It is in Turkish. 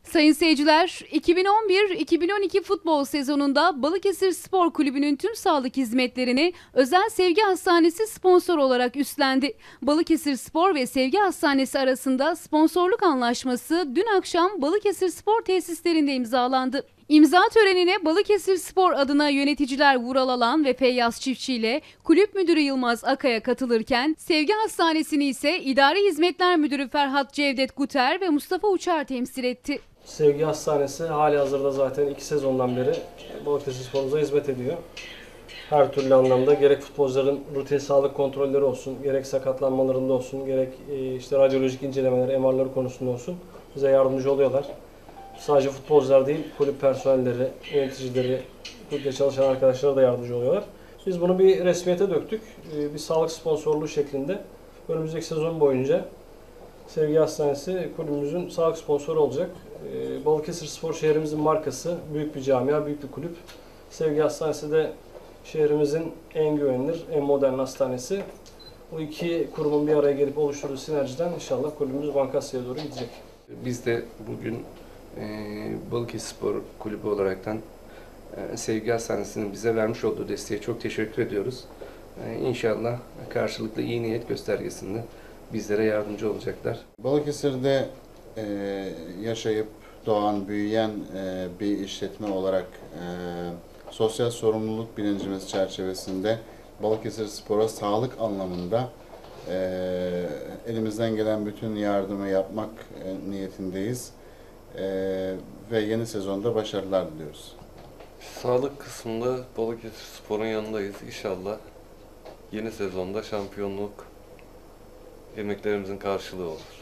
Sayın seyirciler, 2011-2012 futbol sezonunda Balıkesir Spor Kulübü'nün tüm sağlık hizmetlerini Özel Sevgi Hastanesi sponsor olarak üstlendi. Balıkesir Spor ve Sevgi Hastanesi arasında sponsorluk anlaşması dün akşam Balıkesir Spor tesislerinde imzalandı. İmza törenine Balıkesir Spor adına yöneticiler Vural Alan ve Feyyaz Çiftçi ile Kulüp Müdürü Yılmaz Akaya katılırken Sevgi Hastanesi'ni ise İdari Hizmetler Müdürü Ferhat Cevdet Guter ve Mustafa Uçar temsil etti. Sevgi Hastanesi halihazırda zaten 2 sezondan beri Balıkesir Spor'umuza hizmet ediyor. Her türlü anlamda gerek futbolcuların rutin sağlık kontrolleri olsun, gerek sakatlanmalarında olsun, gerek işte radyolojik incelemeler, MR'ları konusunda olsun bize yardımcı oluyorlar. Sadece futbolcular değil, kulüp personelleri, yöneticileri, kulüpte çalışan arkadaşlara da yardımcı oluyorlar. Biz bunu bir resmiyete döktük. Bir sağlık sponsorluğu şeklinde önümüzdeki sezon boyunca Sevgi Hastanesi kulübümüzün sağlık sponsoru olacak. Balıkesir Spor şehrimizin markası, büyük bir camia, büyük bir kulüp. Sevgi Hastanesi de şehrimizin en güvenilir, en modern hastanesi. Bu iki kurumun bir araya gelip oluşturduğu sinerjiden inşallah kulübümüz Bankasya'ya doğru gidecek. Biz de bugün Balıkesir Spor Kulübü olaraktan Sevgi Hastanesi'nin bize vermiş olduğu desteğe çok teşekkür ediyoruz. İnşallah karşılıklı iyi niyet göstergesinde bizlere yardımcı olacaklar. Balıkesir'de yaşayıp doğan, büyüyen bir işletme olarak sosyal sorumluluk bilincimiz çerçevesinde Balıkesir Spor'a sağlık anlamında elimizden gelen bütün yardımı yapmak niyetindeyiz ve yeni sezonda başarılar diliyoruz. Sağlık kısmında Balıkesir Spor'un yanındayız. İnşallah yeni sezonda şampiyonluk emeklerimizin karşılığı olur.